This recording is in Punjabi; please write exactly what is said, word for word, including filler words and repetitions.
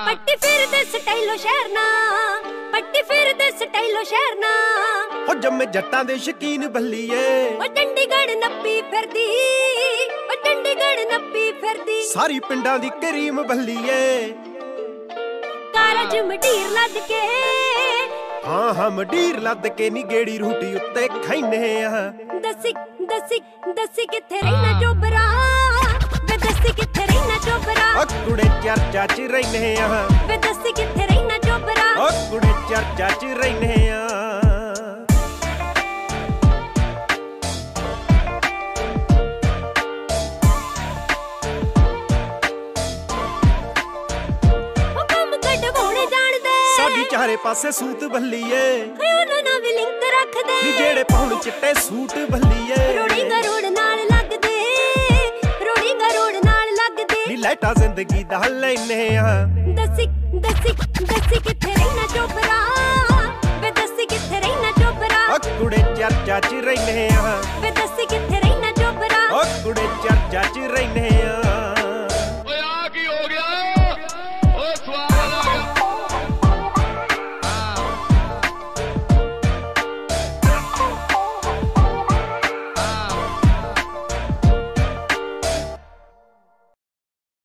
ਪੱਟੀ ਫਿਰਦੇ ਸਟਾਈਲੋ ਸ਼ਹਿਰਨਾ, ਪੱਟੀ ਫਿਰਦੇ ਸਟਾਈਲੋ ਸ਼ਹਿਰਨਾ। ਹੋ ਜੰਮੇ ਜੱਟਾਂ ਦੇ ਸ਼ਕੀਨ ਬੱਲੀਏ, ਉਹ ਚੰਡੀਗੜ੍ਹ ਨੱਪੀ ਫਿਰਦੀ, ਉਹ ਚੰਡੀਗੜ੍ਹ ਨੱਪੀ ਫਿਰਦੀ। ਸਾਰੀ ਪਿੰਡਾਂ ਦੀ ਕਰੀਮ ਬੱਲੀਏ, ਕਾਰਜ ਮਢੀਰ ਲੱਦ ਕੇ, ਹਾਂ ਹਾਂ ਮਢੀਰ ਲੱਦ ਕੇ ਨੀ ਗੇੜੀ ਰੂਟੀ ਉੱਤੇ ਖੈਨੇ ਆ। ਦੱਸੀ ਦੱਸੀ ਦੱਸੀ ਕਿੱਥੇ ਰਹਿਣਾ ਚੋਬਰਾ, ਵੇ ਦੱਸੀ ਕਿੱਥੇ ਰਹਿਣਾ ਚੋਬਰਾ। ਓ ਕੁੜੇ ਚਰਚਾ ਚ ਰਹਿਨੇ ਆ, ਵੇ ਦੱਸੀ ਕਿੱਥੇ ਰਹਿਣਾ ਚੋਬਰਾ। ਓ ਕੁੜੇ ਚਰਚਾ ਚ ਰਹਿਨੇ ਆ। ਸਾਡੀ ਚਾਰੇ ਪਾਸੇ ਸੂਤ ਬੱਲੀਏ, ਉਹਨਾਂ ਨਾਲ ਵੀ ਲਿੰਕ ਰੱਖਦੇ ਨੀ ਜਿਹੜੇ ਪਾਉਣ ਚਿੱਟੇ ਸੂਟ ਬੱਲੀਏ। ਰੋੜੀ ਗਰੋੜ ਨਾਲ ਲੱਗਦੇ, ਰੋੜੀ ਗਰੋੜ ਨਾਲ ਲੱਗਦੇ। ਨੀ ਲਾਈਟਾਂ ਜ਼ਿੰਦਗੀ ਦਾ ਲੈਨੇ ਆ। ਦੱਸੀ ਦੱਸੀ ਦੱਸੀ ਕਿੱਥੇ ਰਹਿਣਾ ਚੋਬਰਾ, ਵੇ ਦੱਸੀ ਕਿੱਥੇ ਰਹਿਣਾ ਚੋਬਰਾ। ਓ ਕੁੜੇ ਚਰਚਾ ਚ ਰਹਿਨੇ ਆ।